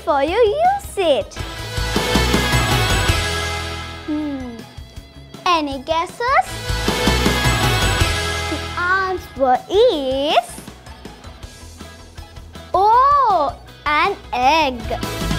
before you use it. Any guesses? The answer is an egg.